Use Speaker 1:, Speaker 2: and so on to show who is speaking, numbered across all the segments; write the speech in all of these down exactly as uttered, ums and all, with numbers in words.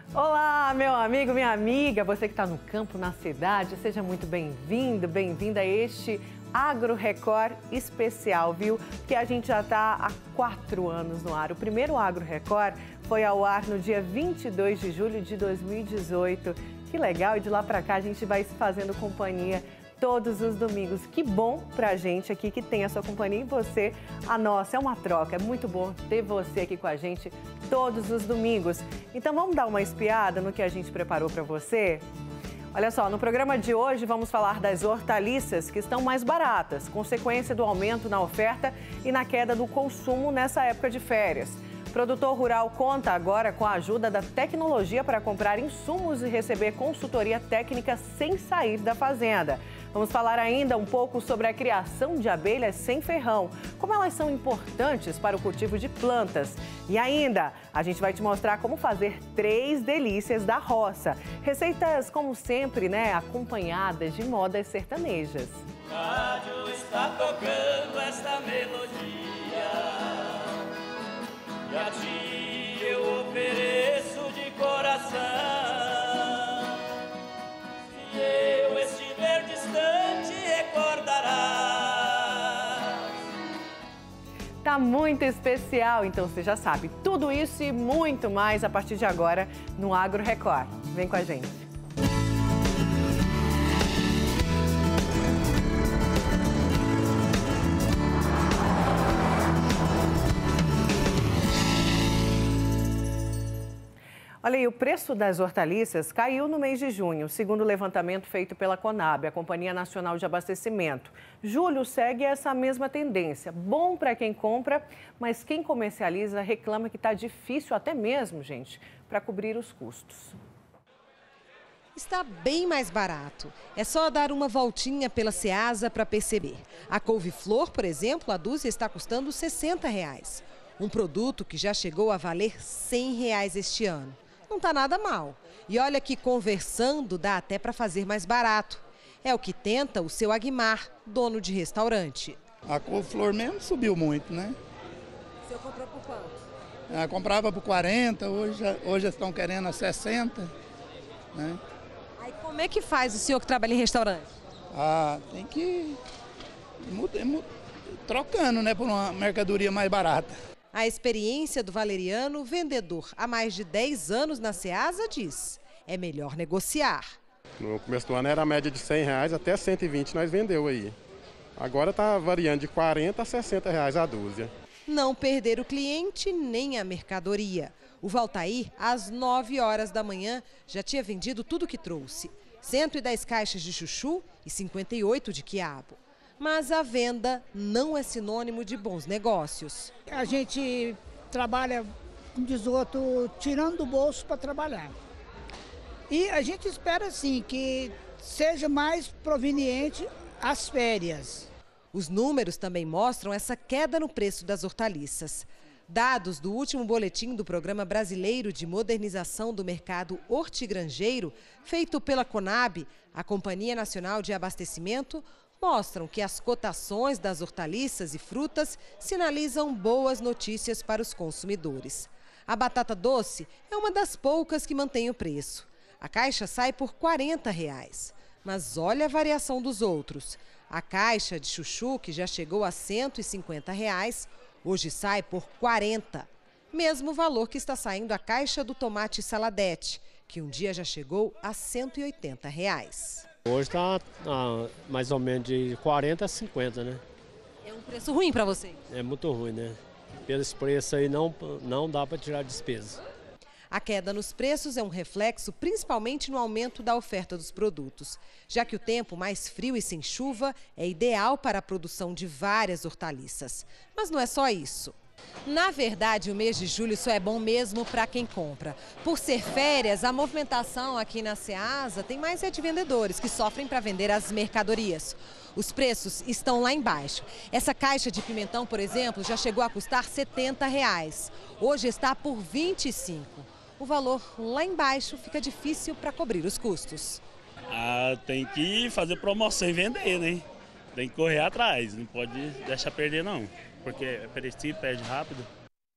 Speaker 1: Olá, meu amigo, minha amiga, você que está no campo, na cidade, seja muito bem-vindo, bem-vinda a este Agro Record especial, viu? Que a gente já está há quatro anos no ar. O primeiro Agro Record foi ao ar no dia vinte e dois de julho de dois mil e dezoito. Que legal, e de lá para cá a gente vai se fazendo companhia todos os domingos. Que bom pra gente aqui que tem a sua companhia e você, a nossa. É uma troca, é muito bom ter você aqui com a gente todos os domingos. Então vamos dar uma espiada no que a gente preparou para você? Olha só, no programa de hoje vamos falar das hortaliças que estão mais baratas, consequência do aumento na oferta e na queda do consumo nessa época de férias. O produtor rural conta agora com a ajuda da tecnologia para comprar insumos e receber consultoria técnica sem sair da fazenda. Vamos falar ainda um pouco sobre a criação de abelhas sem ferrão, como elas são importantes para o cultivo de plantas. E ainda, a gente vai te mostrar como fazer três delícias da roça. Receitas, como sempre, né, acompanhadas de modas sertanejas.
Speaker 2: O rádio está tocando esta melodia. E a ti eu ofereço de coração. Se eu estiver distante, recordarás.
Speaker 1: Tá muito especial, então você já sabe. Tudo isso e muito mais a partir de agora no Agro Record. Vem com a gente. Olha aí, o preço das hortaliças caiu no mês de junho, segundo o levantamento feito pela Conab, a Companhia Nacional de Abastecimento. Julho segue essa mesma tendência. Bom para quem compra, mas quem comercializa reclama que está difícil até mesmo, gente, para cobrir os custos.
Speaker 3: Está bem mais barato. É só dar uma voltinha pela Ceasa para perceber. A couve-flor, por exemplo, a dúzia está custando sessenta reais. Um produto que já chegou a valer cem reais este ano. Não está nada mal. E olha que conversando dá até para fazer mais barato. É o que tenta o seu Aguimar, dono de restaurante.
Speaker 4: A couve-flor mesmo subiu muito, né?
Speaker 3: O senhor comprou por quanto?
Speaker 4: Eu comprava por quarenta, hoje, hoje estão querendo a sessenta, né?
Speaker 3: Aí como é que faz o senhor que trabalha em restaurante?
Speaker 4: Ah, tem que ir muda, muda, trocando, né, por uma mercadoria mais barata.
Speaker 3: A experiência do Valeriano, vendedor há mais de dez anos na Ceasa, diz: é melhor negociar.
Speaker 5: No começo do ano era a média de cem reais, até cento e vinte nós vendeu aí. Agora está variando de quarenta a sessenta reais a dúzia.
Speaker 3: Não perder o cliente nem a mercadoria. O Valtair, às nove horas da manhã, já tinha vendido tudo que trouxe. cento e dez caixas de chuchu e cinquenta e oito de quiabo. Mas a venda não é sinônimo de bons negócios.
Speaker 6: A gente trabalha, como diz o outro, tirando do bolso para trabalhar. E a gente espera, sim, que seja mais proveniente as férias.
Speaker 3: Os números também mostram essa queda no preço das hortaliças. Dados do último boletim do Programa Brasileiro de Modernização do Mercado Hortigranjeiro, feito pela Conab, a Companhia Nacional de Abastecimento, mostram que as cotações das hortaliças e frutas sinalizam boas notícias para os consumidores. A batata doce é uma das poucas que mantém o preço. A caixa sai por quarenta reais. Mas olha a variação dos outros. A caixa de chuchu, que já chegou a cento e cinquenta reais, hoje sai por quarenta. Mesmo valor que está saindo a caixa do tomate saladete, que um dia já chegou a cento e oitenta reais.
Speaker 7: Hoje está ah, mais ou menos de quarenta a cinquenta, né?
Speaker 3: É um preço ruim para vocês?
Speaker 7: É muito ruim, né? Pelos preços aí não, não dá para tirar despesa.
Speaker 3: A queda nos preços é um reflexo principalmente no aumento da oferta dos produtos, já que o tempo mais frio e sem chuva é ideal para a produção de várias hortaliças. Mas não é só isso. Na verdade, o mês de julho só é bom mesmo para quem compra. Por ser férias, a movimentação aqui na Ceasa tem mais é de vendedores que sofrem para vender as mercadorias. Os preços estão lá embaixo. Essa caixa de pimentão, por exemplo, já chegou a custar setenta reais. Hoje está por vinte e cinco. O valor lá embaixo fica difícil para cobrir os custos.
Speaker 2: Ah, tem que fazer promoção e vender, né? Tem que correr atrás, não pode deixar perder não, porque é perecido, perde rápido.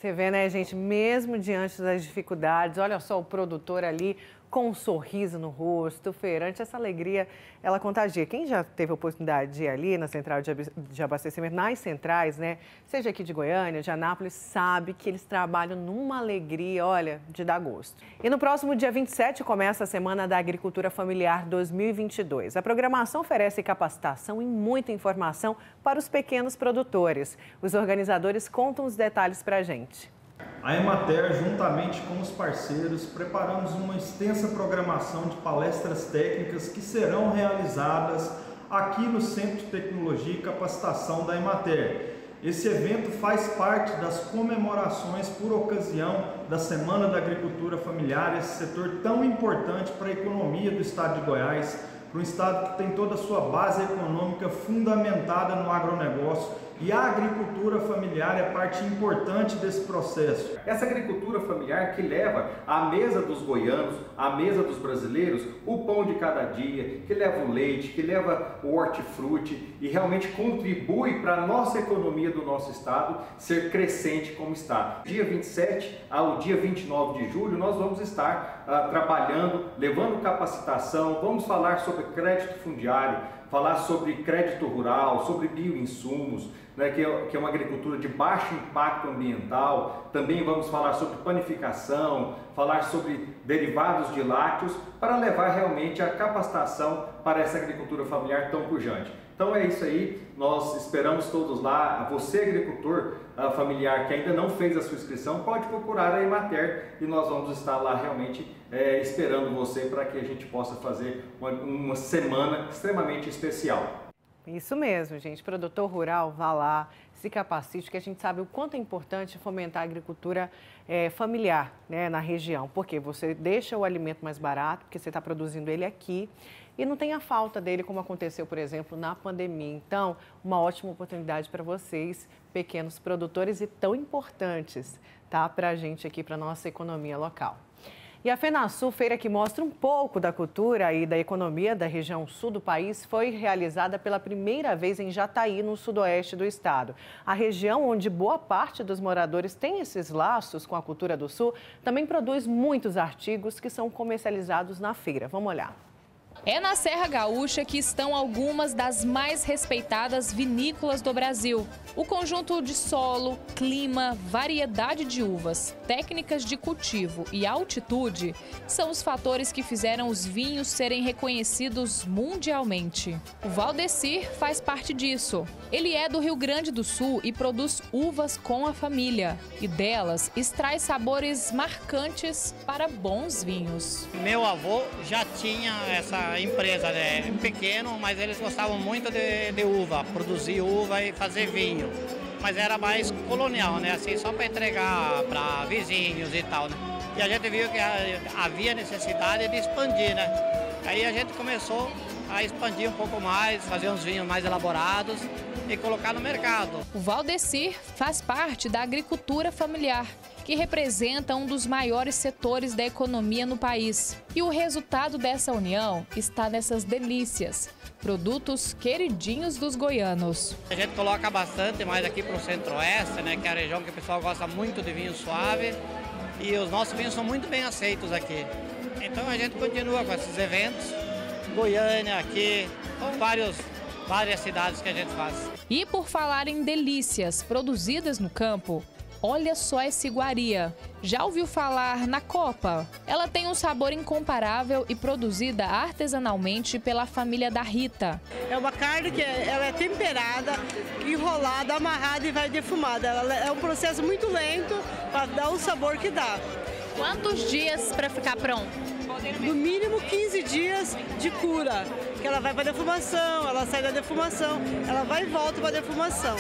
Speaker 1: Você vê, né, gente, mesmo diante das dificuldades, olha só o produtor ali com um sorriso no rosto, o feirante, essa alegria, ela contagia. Quem já teve a oportunidade de ir ali na central de abastecimento, nas centrais, né, seja aqui de Goiânia, de Anápolis, sabe que eles trabalham numa alegria, olha, de dar gosto. E no próximo dia vinte e sete começa a Semana da Agricultura Familiar dois mil e vinte e dois. A programação oferece capacitação e muita informação para os pequenos produtores. Os organizadores contam os detalhes para a gente.
Speaker 8: A Emater, juntamente com os parceiros, preparamos uma extensa programação de palestras técnicas que serão realizadas aqui no Centro de Tecnologia e Capacitação da Emater. Esse evento faz parte das comemorações por ocasião da Semana da Agricultura Familiar, esse setor tão importante para a economia do estado de Goiás, para um estado que tem toda a sua base econômica fundamentada no agronegócio. E a agricultura familiar é parte importante desse processo.
Speaker 9: Essa agricultura familiar que leva à mesa dos goianos, à mesa dos brasileiros, o pão de cada dia, que leva o leite, que leva o hortifruti e realmente contribui para a nossa economia do nosso estado ser crescente como está. Dia vinte e sete ao dia vinte e nove de julho nós vamos estar uh, trabalhando, levando capacitação, vamos falar sobre crédito fundiário, falar sobre crédito rural, sobre bioinsumos, né, que, é, que é uma agricultura de baixo impacto ambiental. Também vamos falar sobre panificação, falar sobre derivados de lácteos, para levar realmente a capacitação para essa agricultura familiar tão pujante. Então é isso aí, nós esperamos todos lá. Você, agricultor uh, familiar que ainda não fez a sua inscrição, pode procurar a Emater e nós vamos estar lá realmente é, esperando você para que a gente possa fazer uma, uma semana extremamente especial.
Speaker 1: Isso mesmo, gente. Produtor rural, vá lá, se capacite, que a gente sabe o quanto é importante fomentar a agricultura é, familiar, né, na região. Porque você deixa o alimento mais barato, porque você está produzindo ele aqui e não tem a falta dele, como aconteceu, por exemplo, na pandemia. Então, uma ótima oportunidade para vocês, pequenos produtores e tão importantes, tá, para a gente aqui, para a nossa economia local. E a FENASUL, feira que mostra um pouco da cultura e da economia da região sul do país, foi realizada pela primeira vez em Jataí, no sudoeste do estado. A região onde boa parte dos moradores tem esses laços com a cultura do sul, também produz muitos artigos que são comercializados na feira. Vamos olhar.
Speaker 10: É na Serra Gaúcha que estão algumas das mais respeitadas vinícolas do Brasil. O conjunto de solo, clima, variedade de uvas, técnicas de cultivo e altitude são os fatores que fizeram os vinhos serem reconhecidos mundialmente. O Valdecir faz parte disso. Ele é do Rio Grande do Sul e produz uvas com a família. E delas extrai sabores marcantes para bons vinhos.
Speaker 11: Meu avô já tinha essa empresa, né? Pequeno, mas eles gostavam muito de, de uva, produzir uva e fazer vinho. Mas era mais colonial, né? Assim, só para entregar para vizinhos e tal, né? E a gente viu que havia necessidade de expandir, né? Aí a gente começou a expandir um pouco mais, fazer uns vinhos mais elaborados e colocar no mercado.
Speaker 10: O Valdecir faz parte da agricultura familiar, que representa um dos maiores setores da economia no país. E o resultado dessa união está nessas delícias, produtos queridinhos dos goianos.
Speaker 11: A gente coloca bastante mais aqui para o centro-oeste, né, que é a região que o pessoal gosta muito de vinho suave, e os nossos vinhos são muito bem aceitos aqui. Então a gente continua com esses eventos, Goiânia aqui, com vários, várias cidades que a gente faz.
Speaker 10: E por falar em delícias produzidas no campo, olha só essa iguaria. Já ouviu falar na copa? Ela tem um sabor incomparável e produzida artesanalmente pela família da Rita.
Speaker 12: É uma carne que é, ela é temperada, enrolada, amarrada e vai defumada. Ela é um processo muito lento para dar o sabor que dá.
Speaker 10: Quantos dias para ficar pronto?
Speaker 12: No mínimo quinze dias de cura, que ela vai para defumação, ela sai da defumação, ela vai e volta para defumação.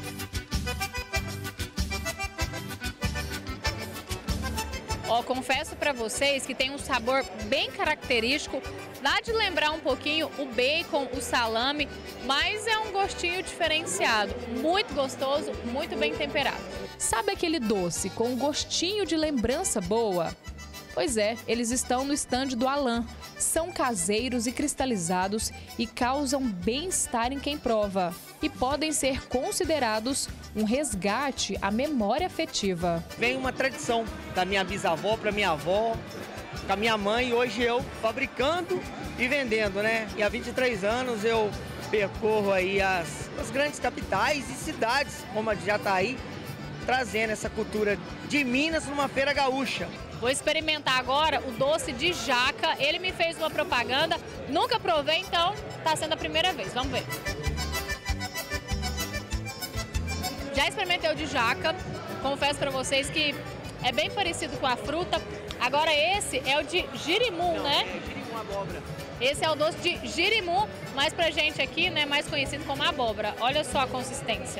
Speaker 10: Ó, confesso para vocês que tem um sabor bem característico, dá de lembrar um pouquinho o bacon, o salame, mas é um gostinho diferenciado, muito gostoso, muito bem temperado. Sabe aquele doce com um gostinho de lembrança boa? Pois é, eles estão no estande do Alan, são caseiros e cristalizados e causam bem-estar em quem prova. E podem ser considerados um resgate à memória afetiva.
Speaker 13: Vem uma tradição da minha bisavó para minha avó, com a minha mãe, e hoje eu fabricando e vendendo, né? E há vinte e três anos eu percorro aí as, as grandes capitais e cidades, como a de Jataí, trazendo essa cultura de Minas numa feira gaúcha.
Speaker 10: Vou experimentar agora o doce de jaca. Ele me fez uma propaganda, nunca provei, então tá sendo a primeira vez. Vamos ver. Já experimentei o de jaca, confesso para vocês que é bem parecido com a fruta. Agora esse é o de girimum, né?
Speaker 13: É girimum abóbora.
Speaker 10: Esse é o doce de girimum, mas pra gente aqui, né, mais conhecido como abóbora. Olha só a consistência.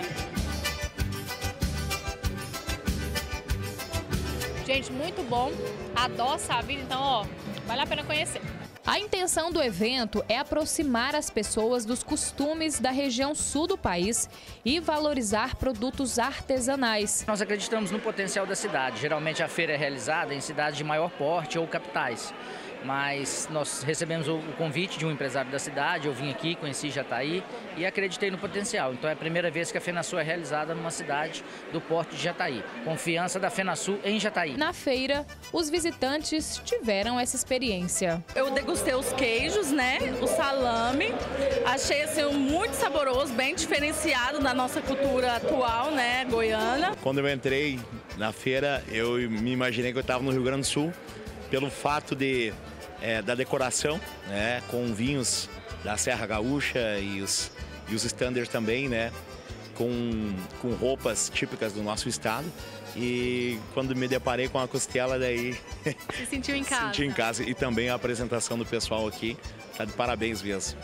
Speaker 10: Gente, muito bom, adoça a vida, então, ó, vale a pena conhecer. A intenção do evento é aproximar as pessoas dos costumes da região sul do país e valorizar produtos artesanais.
Speaker 14: Nós acreditamos no potencial da cidade. Geralmente a feira é realizada em cidades de maior porte ou capitais. Mas nós recebemos o convite de um empresário da cidade, eu vim aqui, conheci Jataí e acreditei no potencial. Então é a primeira vez que a FenaSul é realizada numa cidade do porto de Jataí. Confiança da FenaSul em Jataí.
Speaker 10: Na feira, os visitantes tiveram essa experiência.
Speaker 15: Eu degustei os queijos, né? O salame. Achei assim muito saboroso, bem diferenciado da nossa cultura atual, né, goiana.
Speaker 16: Quando eu entrei na feira, eu me imaginei que eu estava no Rio Grande do Sul, pelo fato de É, da decoração, né, com vinhos da Serra Gaúcha e os, e os standards também, né, com, com roupas típicas do nosso estado. E quando me deparei com a costela, daí...
Speaker 10: Se sentiu em casa?
Speaker 16: Senti em casa. E também a apresentação do pessoal aqui, tá de parabéns mesmo.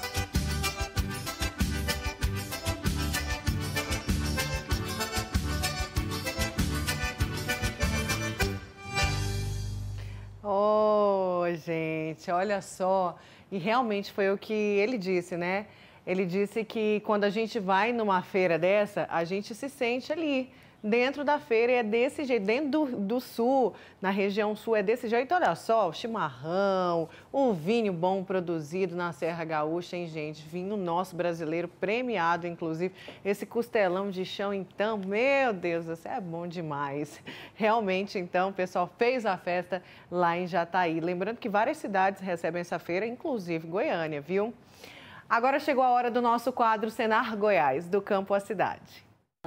Speaker 1: Oh, gente, olha só. E realmente foi o que ele disse, né? Ele disse que quando a gente vai numa feira dessa, a gente se sente ali, dentro da feira, e é desse jeito, dentro do, do sul, na região sul, é desse jeito. Olha só, o chimarrão, o vinho bom produzido na Serra Gaúcha, hein, gente? Vinho nosso brasileiro, premiado, inclusive. Esse costelão de chão, então, meu Deus, isso é bom demais. Realmente, então, o pessoal fez a festa lá em Jataí. Lembrando que várias cidades recebem essa feira, inclusive Goiânia, viu? Agora chegou a hora do nosso quadro Senar Goiás, do campo à cidade.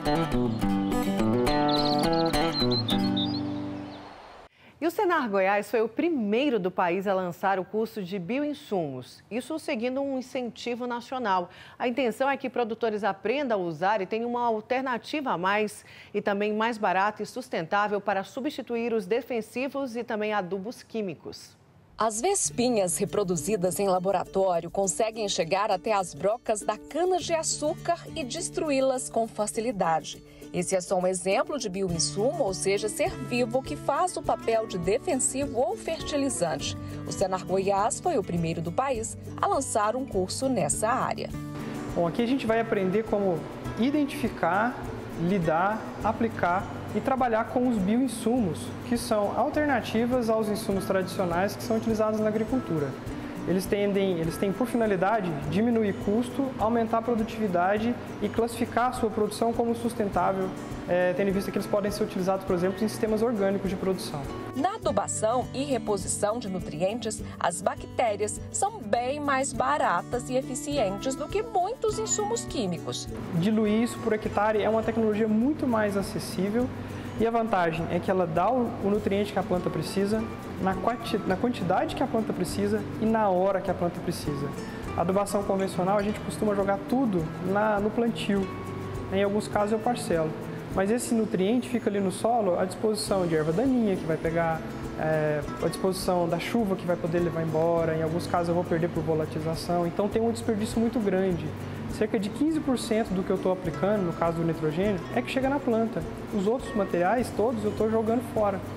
Speaker 1: E o Senar Goiás foi o primeiro do país a lançar o curso de bioinsumos, isso seguindo um incentivo nacional. A intenção é que produtores aprendam a usar e tenham uma alternativa a mais e também mais barata e sustentável para substituir os defensivos e também adubos químicos.
Speaker 17: As vespinhas reproduzidas em laboratório conseguem chegar até as brocas da cana-de-açúcar e destruí-las com facilidade. Esse é só um exemplo de bioinsumo, ou seja, ser vivo que faz o papel de defensivo ou fertilizante. O Senar Goiás foi o primeiro do país a lançar um curso nessa área.
Speaker 8: Bom, aqui a gente vai aprender como identificar, lidar, aplicar e trabalhar com os bioinsumos, que são alternativas aos insumos tradicionais que são utilizados na agricultura. Eles tendem, eles têm por finalidade diminuir custo, aumentar a produtividade e classificar a sua produção como sustentável, é, tendo em vista que eles podem ser utilizados, por exemplo, em sistemas orgânicos de produção.
Speaker 17: Na adubação e reposição de nutrientes, as bactérias são bem mais baratas e eficientes do que muitos insumos químicos.
Speaker 8: Diluir isso por hectare é uma tecnologia muito mais acessível e a vantagem é que ela dá o nutriente que a planta precisa, na quantidade que a planta precisa e na hora que a planta precisa. A adubação convencional, a gente costuma jogar tudo na, no plantio, em alguns casos eu parcelo. Mas esse nutriente fica ali no solo à disposição de erva daninha, que vai pegar, é, à disposição da chuva, que vai poder levar embora. Em alguns casos eu vou perder por volatilização, então tem um desperdício muito grande. Cerca de quinze por cento do que eu estou aplicando, no caso do nitrogênio, é que chega na planta. Os outros materiais, todos, eu estou jogando fora.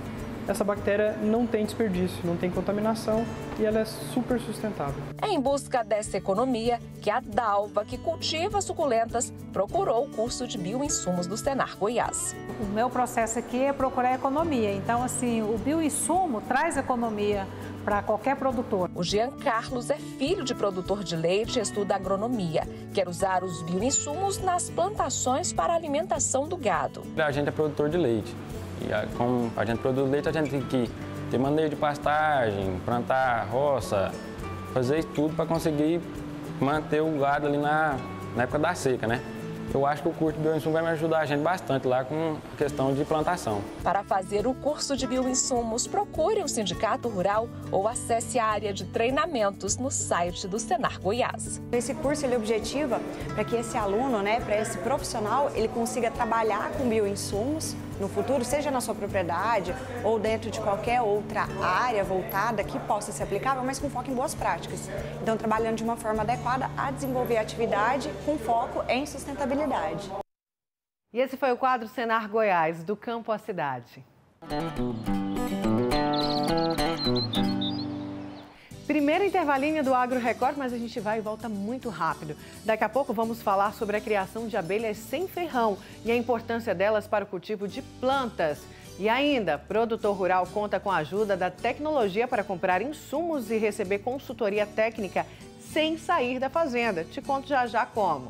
Speaker 18: essa bactéria não tem desperdício, não tem contaminação e ela é super sustentável.
Speaker 17: É em busca dessa economia que a Dalva, que cultiva suculentas, procurou o curso de bioinsumos do Senar Goiás.
Speaker 19: O meu processo aqui é procurar economia, então assim, o bioinsumo traz economia para qualquer produtor.
Speaker 17: O Jean Carlos é filho de produtor de leite e estuda agronomia. Quer usar os bioinsumos nas plantações para a alimentação do gado.
Speaker 20: A gente é produtor de leite. E como a gente produz leite, a gente tem que ter manejo de pastagem, plantar roça, fazer tudo para conseguir manter o gado ali na, na época da seca, né? Eu acho que o curso de bioinsumo vai me ajudar a gente bastante lá com a questão de plantação.
Speaker 17: Para fazer o curso de bioinsumos, procure o Sindicato Rural ou acesse a área de treinamentos no site do Senar Goiás.
Speaker 21: Esse curso ele objetiva para que esse aluno, né, para esse profissional, ele consiga trabalhar com bioinsumos no futuro, seja na sua propriedade ou dentro de qualquer outra área voltada que possa ser aplicável, mas com foco em boas práticas. Então, trabalhando de uma forma adequada a desenvolver a atividade com foco em sustentabilidade.
Speaker 1: E esse foi o quadro Senar Goiás, do campo à cidade. Primeiro intervalinho do Agro Record, mas a gente vai e volta muito rápido. Daqui a pouco vamos falar sobre a criação de abelhas sem ferrão e a importância delas para o cultivo de plantas. E ainda, produtor rural conta com a ajuda da tecnologia para comprar insumos e receber consultoria técnica sem sair da fazenda. Te conto já já como.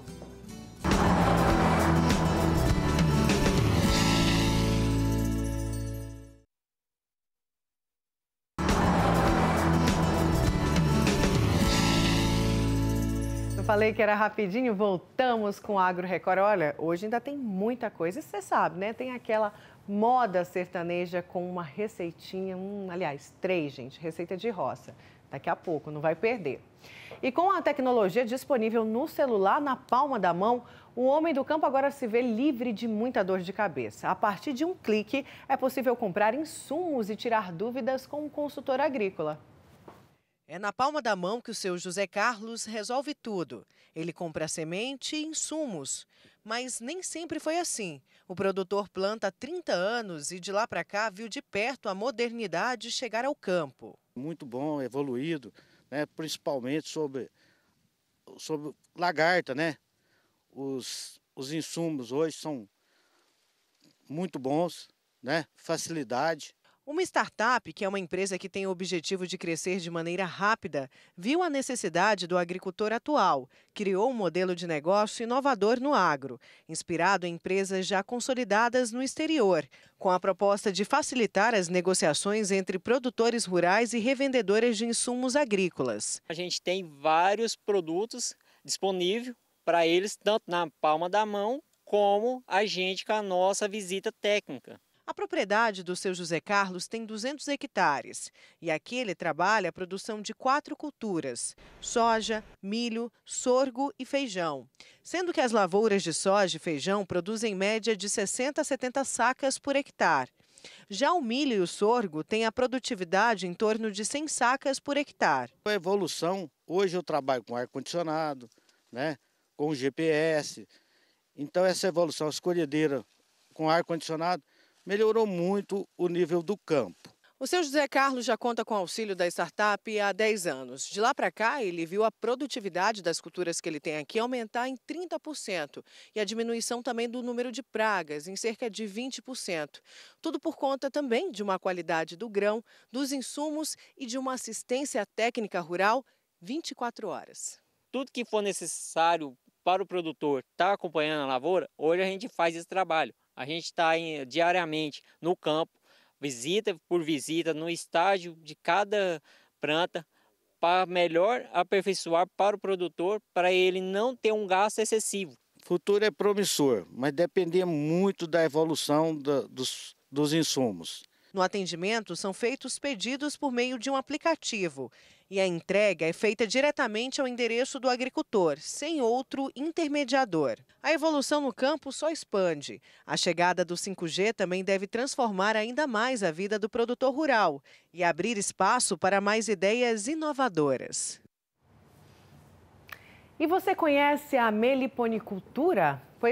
Speaker 1: Falei que era rapidinho, voltamos com o Agro Record. Olha, hoje ainda tem muita coisa, você sabe, né? Tem aquela moda sertaneja com uma receitinha, um, aliás, três, gente, receita de roça. Daqui a pouco, não vai perder. E com a tecnologia disponível no celular, na palma da mão, o homem do campo agora se vê livre de muita dor de cabeça. A partir de um clique, é possível comprar insumos e tirar dúvidas com um consultor agrícola.
Speaker 3: É na palma da mão que o seu José Carlos resolve tudo. Ele compra semente e insumos. Mas nem sempre foi assim. O produtor planta há trinta anos e de lá para cá viu de perto a modernidade chegar ao campo.
Speaker 22: Muito bom, evoluído, né? Principalmente sobre, sobre lagarta, né? Os, os insumos hoje são muito bons, né? Facilidade.
Speaker 3: Uma startup, que é uma empresa que tem o objetivo de crescer de maneira rápida, viu a necessidade do agricultor atual, criou um modelo de negócio inovador no agro, inspirado em empresas já consolidadas no exterior, com a proposta de facilitar as negociações entre produtores rurais e revendedoras de insumos agrícolas.
Speaker 23: A gente tem vários produtos disponíveis para eles, tanto na palma da mão, como a gente com a nossa visita técnica.
Speaker 3: A propriedade do seu José Carlos tem duzentos hectares e aqui ele trabalha a produção de quatro culturas: soja, milho, sorgo e feijão. Sendo que as lavouras de soja e feijão produzem média de sessenta a setenta sacas por hectare. Já o milho e o sorgo têm a produtividade em torno de cem sacas por hectare.
Speaker 22: A evolução, hoje eu trabalho com ar-condicionado, né, com G P S. Então essa evolução, a escolhedeira com ar-condicionado, melhorou muito o nível do campo.
Speaker 3: O seu José Carlos já conta com o auxílio da startup há dez anos. De lá para cá, ele viu a produtividade das culturas que ele tem aqui aumentar em trinta por cento e a diminuição também do número de pragas em cerca de vinte por cento. Tudo por conta também de uma qualidade do grão, dos insumos e de uma assistência técnica rural vinte e quatro horas.
Speaker 23: Tudo que for necessário para o produtor estar acompanhando a lavoura, hoje a gente faz esse trabalho. A gente está diariamente no campo, visita por visita, no estágio de cada planta, para melhor aperfeiçoar para o produtor, para ele não ter um gasto excessivo.
Speaker 22: O futuro é promissor, mas depende muito da evolução da, dos, dos insumos.
Speaker 3: No atendimento, são feitos pedidos por meio de um aplicativo e a entrega é feita diretamente ao endereço do agricultor, sem outro intermediador. A evolução no campo só expande. A chegada do cinco G também deve transformar ainda mais a vida do produtor rural e abrir espaço para mais ideias inovadoras.
Speaker 1: E você conhece a meliponicultura? Pois é,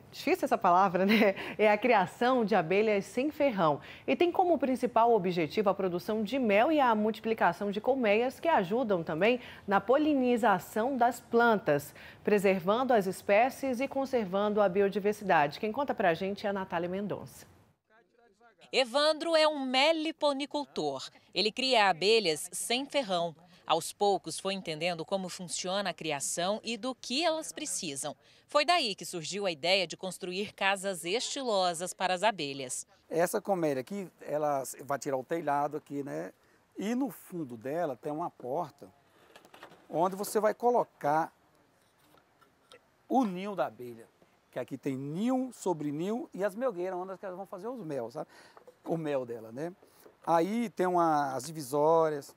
Speaker 1: difícil essa palavra, né? É a criação de abelhas sem ferrão. E tem como principal objetivo a produção de mel e a multiplicação de colmeias que ajudam também na polinização das plantas, preservando as espécies e conservando a biodiversidade. Quem conta pra gente é a Natália Mendonça.
Speaker 4: Evandro é um meliponicultor. Ele cria abelhas sem ferrão. Aos poucos foi entendendo como funciona a criação e do que elas precisam. Foi daí que surgiu a ideia de construir casas estilosas para as abelhas.
Speaker 5: Essa colmeia aqui, ela vai tirar o telhado aqui, né? E no fundo dela tem uma porta onde você vai colocar o ninho da abelha. Que aqui tem ninho sobre ninho e as melgueiras, onde elas vão fazer os mel, sabe? O mel dela, né? Aí tem uma, as divisórias.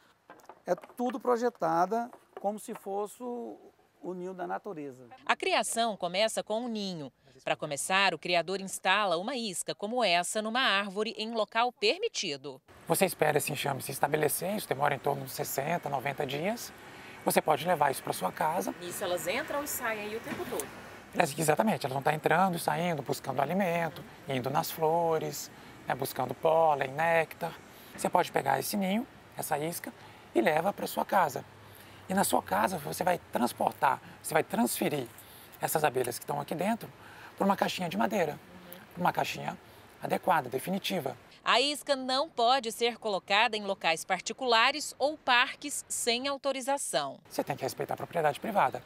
Speaker 5: É tudo projetada como se fosse o, o ninho da natureza.
Speaker 4: A criação começa com um ninho. Para começar, o criador instala uma isca como essa numa árvore em local permitido.
Speaker 6: Você espera esse enxame se estabelecer, isso demora em torno de sessenta, noventa dias. Você pode levar isso para sua casa.
Speaker 4: Nisso elas entram e saem aí o tempo todo?
Speaker 6: Exatamente, elas vão estar entrando e saindo, buscando alimento, indo nas flores, né, buscando pólen, néctar. Você pode pegar esse ninho, essa isca, e leva para sua casa. E na sua casa você vai transportar, você vai transferir essas abelhas que estão aqui dentro para uma caixinha de madeira, para uma caixinha adequada, definitiva.
Speaker 4: A isca não pode ser colocada em locais particulares ou parques sem autorização.
Speaker 6: Você tem que respeitar a propriedade privada.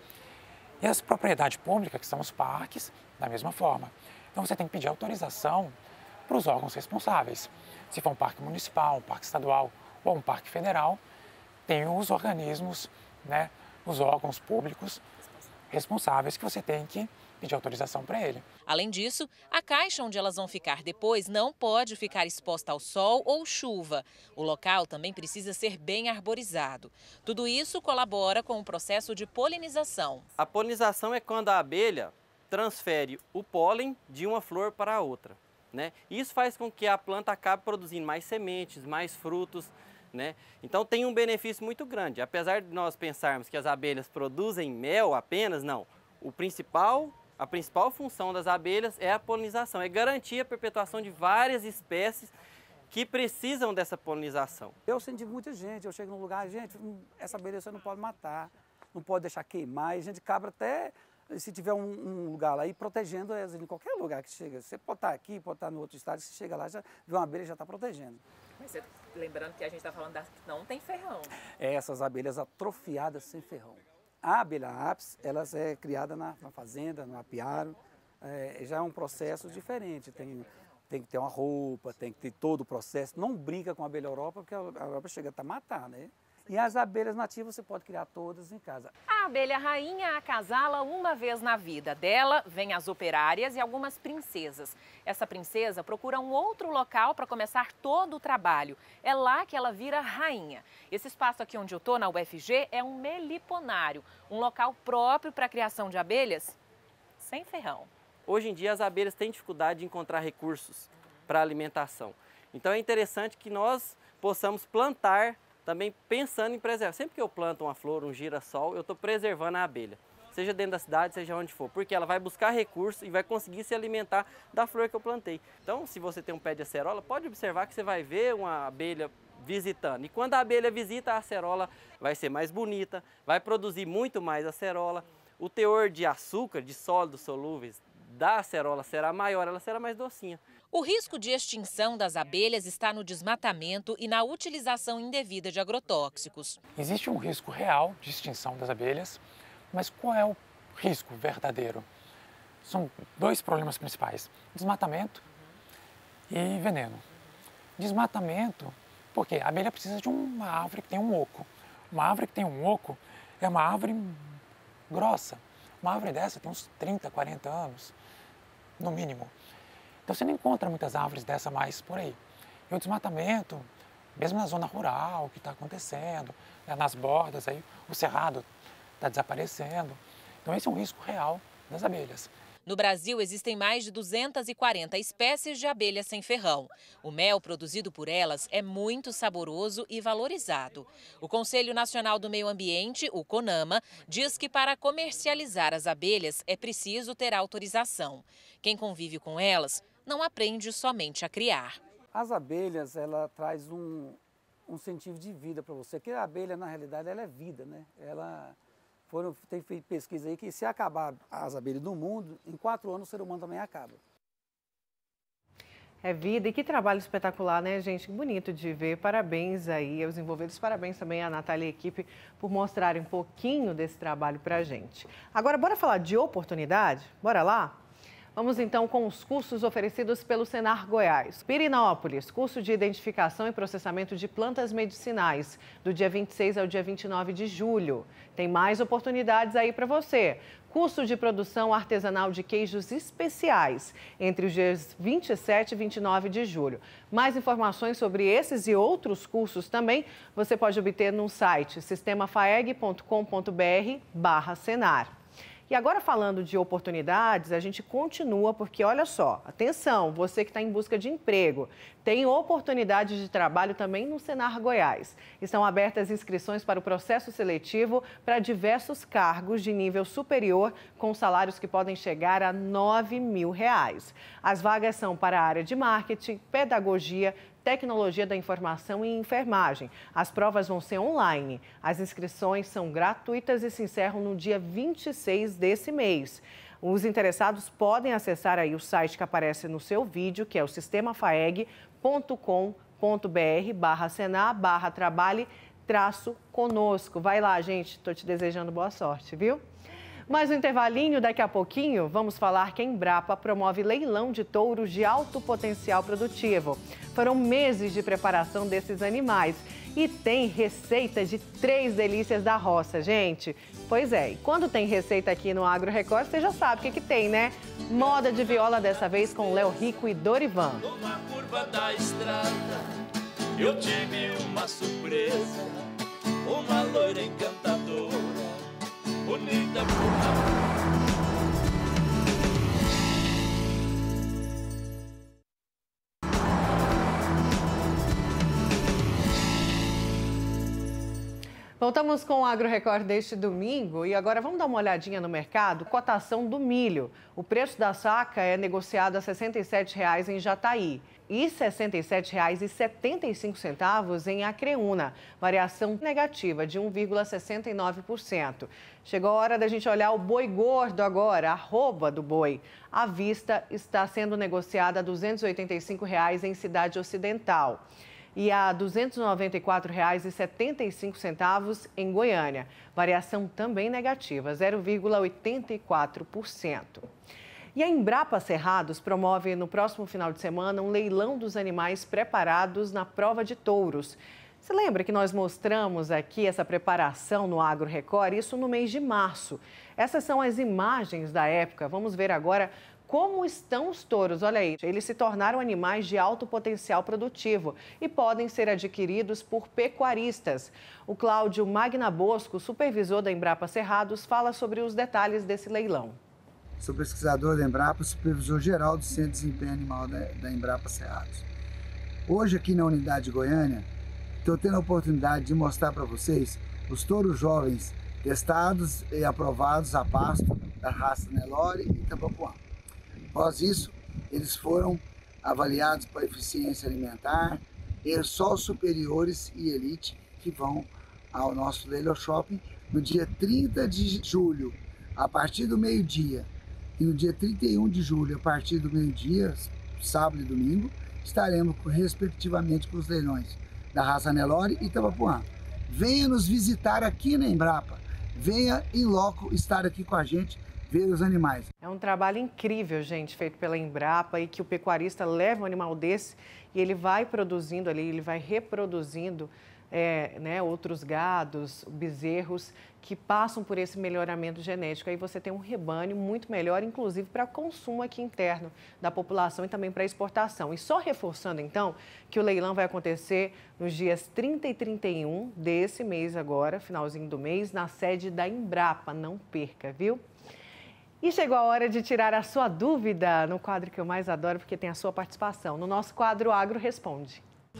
Speaker 6: E as propriedades públicas, que são os parques, da mesma forma. Então você tem que pedir autorização para os órgãos responsáveis. Se for um parque municipal, um parque estadual ou um parque federal, tem os organismos, né, os órgãos públicos responsáveis que você tem que pedir autorização para ele.
Speaker 4: Além disso, a caixa onde elas vão ficar depois não pode ficar exposta ao sol ou chuva. O local também precisa ser bem arborizado. Tudo isso colabora com o processo de polinização.
Speaker 23: A polinização é quando a abelha transfere o pólen de uma flor para a outra, né? Isso faz com que a planta acabe produzindo mais sementes, mais frutos, né? Então tem um benefício muito grande. Apesar de nós pensarmos que as abelhas produzem mel apenas, não. O principal, a principal função das abelhas é a polinização, é garantir a perpetuação de várias espécies que precisam dessa polinização.
Speaker 5: Eu senti muita gente, eu chego num lugar, gente, essa abelha você não pode matar, não pode deixar queimar, e a gente cabra até, se tiver um, um lugar lá, e protegendo elas em qualquer lugar que chega. Você pode estar aqui, pode estar no outro estado, se chega lá, já vê uma abelha, já está protegendo.
Speaker 4: Mas você, lembrando que a gente está falando das que não tem ferrão.
Speaker 5: É essas abelhas atrofiadas sem ferrão. A abelha apis, ela é criada na, na fazenda, no apiário, é, já é um processo diferente. Tem, tem que ter uma roupa, tem que ter todo o processo. Não brinca com a abelha Europa, porque a Europa chega até a matar, né? E as abelhas nativas você pode criar todas em casa.
Speaker 4: A abelha rainha acasala uma vez na vida. Dela vem as operárias e algumas princesas. Essa princesa procura um outro local para começar todo o trabalho. É lá que ela vira rainha. Esse espaço aqui onde eu estou, na U F G, é um meliponário, um local próprio para a criação de abelhas sem ferrão.
Speaker 23: Hoje em dia as abelhas têm dificuldade de encontrar recursos para alimentação. Então é interessante que nós possamos plantar também pensando em preservar. Sempre que eu planto uma flor, um girassol, eu estou preservando a abelha. Seja dentro da cidade, seja onde for. Porque ela vai buscar recursos e vai conseguir se alimentar da flor que eu plantei. Então, se você tem um pé de acerola, pode observar que você vai ver uma abelha visitando. E quando a abelha visita, a acerola vai ser mais bonita, vai produzir muito mais acerola. O teor de açúcar, de sólidos solúveis da acerola será maior, ela será mais docinha.
Speaker 4: O risco de extinção das abelhas está no desmatamento e na utilização indevida de agrotóxicos.
Speaker 6: Existe um risco real de extinção das abelhas, mas qual é o risco verdadeiro? São dois problemas principais: desmatamento e veneno. Desmatamento, porque a abelha precisa de uma árvore que tem um oco. Uma árvore que tem um oco é uma árvore grossa. Uma árvore dessa tem uns trinta, quarenta anos, no mínimo. Então você não encontra muitas árvores dessa mais por aí. E o desmatamento, mesmo na zona rural, que está acontecendo, né, nas bordas, aí, o cerrado está desaparecendo. Então esse é um risco real das abelhas.
Speaker 4: No Brasil, existem mais de duzentas e quarenta espécies de abelhas sem ferrão. O mel produzido por elas é muito saboroso e valorizado. O Conselho Nacional do Meio Ambiente, o CONAMA, diz que para comercializar as abelhas é preciso ter autorização. Quem convive com elas não aprende somente a criar.
Speaker 5: As abelhas, ela traz um, um sentido de vida para você, porque a abelha, na realidade, ela é vida, né? Ela... Foram, tem feito pesquisa aí que se acabar as abelhas do mundo, em quatro anos o ser humano também acaba.
Speaker 1: É vida e que trabalho espetacular, né, gente? Bonito de ver. Parabéns aí aos envolvidos. Parabéns também à Natália e à equipe por mostrarem um pouquinho desse trabalho pra gente. Agora, bora falar de oportunidade? Bora lá? Vamos então com os cursos oferecidos pelo Senar Goiás. Pirinópolis, curso de identificação e processamento de plantas medicinais, do dia vinte e seis ao dia vinte e nove de julho. Tem mais oportunidades aí para você. Curso de produção artesanal de queijos especiais, entre os dias vinte e sete e vinte e nove de julho. Mais informações sobre esses e outros cursos também você pode obter no site sistema faeg ponto com ponto br barra Senar. E agora, falando de oportunidades, a gente continua porque, olha só, atenção, você que está em busca de emprego, tem oportunidades de trabalho também no Senar Goiás. Estão abertas inscrições para o processo seletivo para diversos cargos de nível superior, com salários que podem chegar a nove mil reais. As vagas são para a área de marketing, pedagogia, tecnologia da informação e enfermagem. As provas vão ser online. As inscrições são gratuitas e se encerram no dia vinte e seis desse mês. Os interessados podem acessar aí o site que aparece no seu vídeo, que é o sistema faeg ponto com ponto br barra Senar barra trabalhe traço conosco. Vai lá, gente. Estou te desejando boa sorte, viu? Mais um intervalinho, daqui a pouquinho vamos falar que a Embrapa promove leilão de touros de alto potencial produtivo. Foram meses de preparação desses animais e tem receita de três delícias da roça, gente. Pois é, e quando tem receita aqui no Agro Record, você já sabe o que que tem, né? Moda de viola dessa vez com Léo Rico e Dorivan.
Speaker 2: Numa curva da estrada, eu tive uma surpresa, uma loira encantadora, bonita por
Speaker 1: Voltamos com o Agro Record deste domingo e agora vamos dar uma olhadinha no mercado. Cotação do milho. O preço da saca é negociado a sessenta e sete reais em Jataí e sessenta e sete reais e setenta e cinco centavos em Acreúna. Variação negativa de um vírgula sessenta e nove por cento. Chegou a hora da gente olhar o boi gordo agora, a arroba do boi. À vista está sendo negociada a duzentos e oitenta e cinco reais em Cidade Ocidental e a duzentos e noventa e quatro reais e setenta e cinco centavos em Goiânia. Variação também negativa, zero vírgula oitenta e quatro por cento. E a Embrapa Cerrados promove no próximo final de semana um leilão dos animais preparados na prova de touros. Você lembra que nós mostramos aqui essa preparação no Agro Record? Isso no mês de março. Essas são as imagens da época. Vamos ver agora como estão os touros. Olha aí, eles se tornaram animais de alto potencial produtivo e podem ser adquiridos por pecuaristas. O Cláudio Magna Bosco, supervisor da Embrapa Cerrados, fala sobre os detalhes desse leilão.
Speaker 7: Sou pesquisador da Embrapa, supervisor geral do Centro de Desempenho Animal da, da Embrapa Cerrados. Hoje aqui na unidade de Goiânia, estou tendo a oportunidade de mostrar para vocês os touros jovens testados e aprovados a pasto da raça Nelore e Itabapoã. Após isso, eles foram avaliados para eficiência alimentar e só os superiores e elite que vão ao nosso Leilão Shopping no dia trinta de julho, a partir do meio-dia, e no dia trinta e um de julho, a partir do meio-dia, sábado e domingo, estaremos respectivamente com os leilões da raça Nelore e Itabapoã. Venha nos visitar aqui na Embrapa, venha em loco estar aqui com a gente, ver os animais.
Speaker 1: É um trabalho incrível, gente, feito pela Embrapa e que o pecuarista leva um animal desse e ele vai produzindo ali, ele vai reproduzindo é, né, outros gados, bezerros que passam por esse melhoramento genético. Aí você tem um rebanho muito melhor, inclusive para consumo aqui interno da população e também para exportação. E só reforçando, então, que o leilão vai acontecer nos dias trinta e trinta e um desse mês agora, finalzinho do mês, na sede da Embrapa. Não perca, viu? E chegou a hora de tirar a sua dúvida no quadro que eu mais adoro, porque tem a sua participação. No nosso quadro Agro Responde.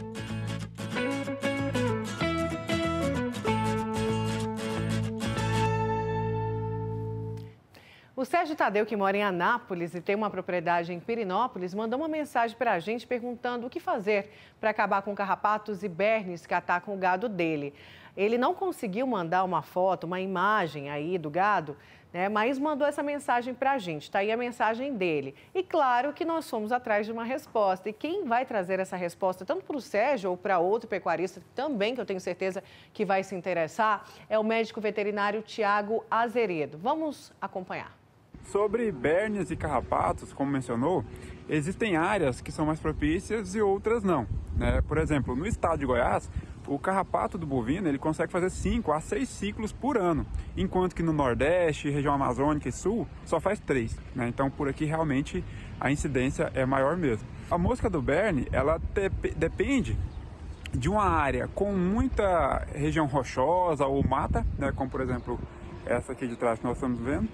Speaker 1: O Sérgio Tadeu, que mora em Anápolis e tem uma propriedade em Pirinópolis, mandou uma mensagem para a gente perguntando o que fazer para acabar com carrapatos e bernes que atacam o gado dele. Ele não conseguiu mandar uma foto, uma imagem aí do gado, né, mas mandou essa mensagem para a gente. Está aí a mensagem dele. E claro que nós fomos atrás de uma resposta. E quem vai trazer essa resposta, tanto para o Sérgio ou para outro pecuarista também, que eu tenho certeza que vai se interessar, é o médico veterinário Tiago Azeredo. Vamos acompanhar.
Speaker 9: Sobre bernes e carrapatos, como mencionou, existem áreas que são mais propícias e outras não, né? Por exemplo, no estado de Goiás, o carrapato do bovino ele consegue fazer cinco a seis ciclos por ano, enquanto que no Nordeste, região amazônica e Sul, só faz três, né? Então, por aqui, realmente, a incidência é maior mesmo. A mosca do berne, ela te, depende de uma área com muita região rochosa ou mata, né? Como, por exemplo, essa aqui de trás que nós estamos vendo.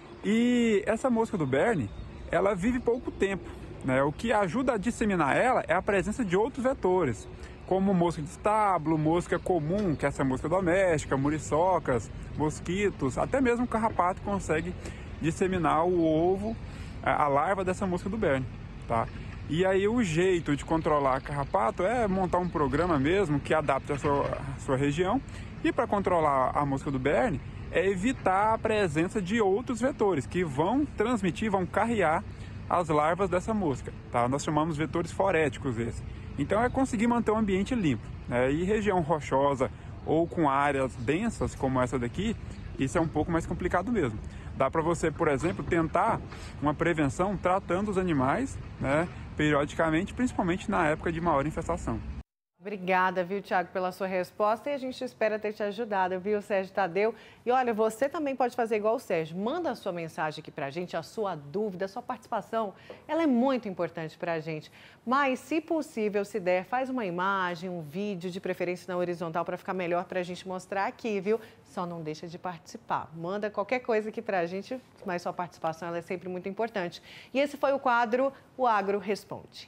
Speaker 9: E essa mosca do berne, ela vive pouco tempo, né? O que ajuda a disseminar ela é a presença de outros vetores, como mosca de estábulo, mosca comum, que é essa mosca doméstica, muriçocas, mosquitos, até mesmo o carrapato consegue disseminar o ovo, a larva dessa mosca do berne, tá? E aí o jeito de controlar carrapato é montar um programa mesmo que adapte a sua, a sua região. E para controlar a mosca do berne, é evitar a presença de outros vetores que vão transmitir, vão carrear as larvas dessa mosca, tá? Nós chamamos vetores foréticos esse. Então é conseguir manter o ambiente limpo, né? E região rochosa ou com áreas densas como essa daqui, isso é um pouco mais complicado mesmo. Dá para você, por exemplo, tentar uma prevenção tratando os animais, né, periodicamente, principalmente na época de maior infestação.
Speaker 1: Obrigada, viu, Tiago, pela sua resposta e a gente espera ter te ajudado, viu, Sérgio Tadeu? E olha, você também pode fazer igual o Sérgio, manda a sua mensagem aqui pra gente, a sua dúvida, a sua participação, ela é muito importante pra gente. Mas, se possível, se der, faz uma imagem, um vídeo, de preferência na horizontal, para ficar melhor pra gente mostrar aqui, viu? Só não deixa de participar. Manda qualquer coisa aqui pra gente, mas sua participação ela é sempre muito importante. E esse foi o quadro O Agro Responde.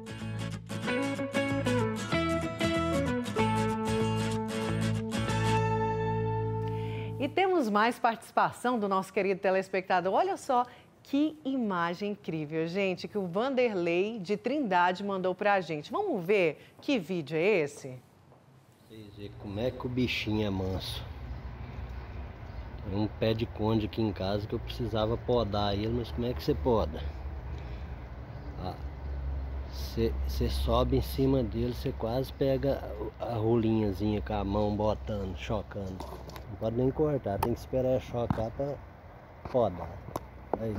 Speaker 1: E temos mais participação do nosso querido telespectador. Olha só que imagem incrível, gente, que o Vanderlei de Trindade mandou pra gente. Vamos ver que vídeo é esse?
Speaker 11: Vocês verem como é que o bichinho é manso. Tem um pé de conde aqui em casa que eu precisava podar ele, mas como é que você poda? Você sobe em cima dele, você quase pega a rolinhazinha com a mão botando, chocando. Não pode nem cortar, tem que esperar chocar pra podar. Aí.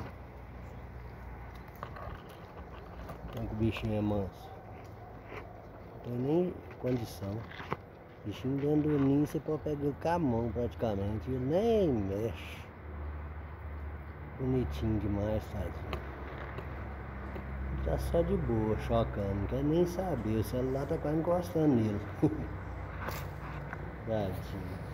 Speaker 11: Então que o bichinho é manso. Não tem nem condição. O bichinho dentro do ninho você pode pegar com a mão praticamente. Ele nem mexe. Bonitinho demais, tadinho. Tá só de boa, chocando, não quer nem saber, o celular tá quase encostando nele. Tadinho.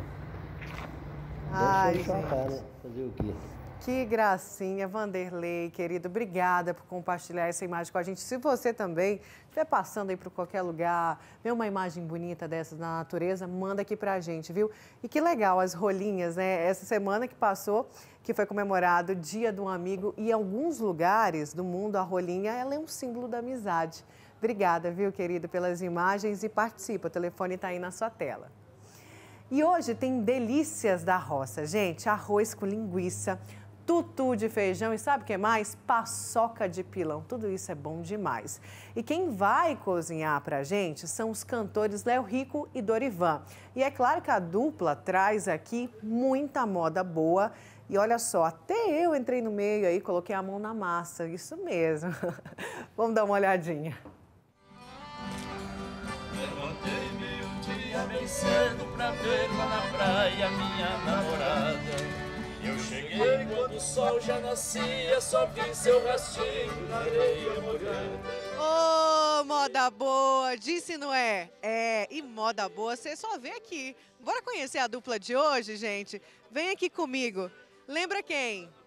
Speaker 1: Ai,
Speaker 11: deixa ele chocar, né? Fazer o quê?
Speaker 1: Que gracinha, Vanderlei, querido. Obrigada por compartilhar essa imagem com a gente. Se você também estiver passando aí por qualquer lugar, vê uma imagem bonita dessas na natureza, manda aqui pra gente, viu? E que legal as rolinhas, né? Essa semana que passou, que foi comemorado o Dia do Amigo, e em alguns lugares do mundo a rolinha ela é um símbolo da amizade. Obrigada, viu, querido, pelas imagens e participa. O telefone está aí na sua tela. E hoje tem delícias da roça, gente. Arroz com linguiça, tutu de feijão e sabe o que mais? Paçoca de pilão. Tudo isso é bom demais. E quem vai cozinhar pra gente são os cantores Léo Rico e Dorivan. E é claro que a dupla traz aqui muita moda boa. E olha só, até eu entrei no meio aí, coloquei a mão na massa. Isso mesmo. Vamos dar uma olhadinha.
Speaker 2: Levantei-me um dia bem cedo pra ver lá na praia minha namorada. Eu cheguei quando o sol já nascia, só vi seu rastinho na areia molhada.
Speaker 1: Ô, oh, moda boa, disse não é? É, e moda boa você só vê aqui. Bora conhecer a dupla de hoje, gente? Vem aqui comigo. Lembra quem?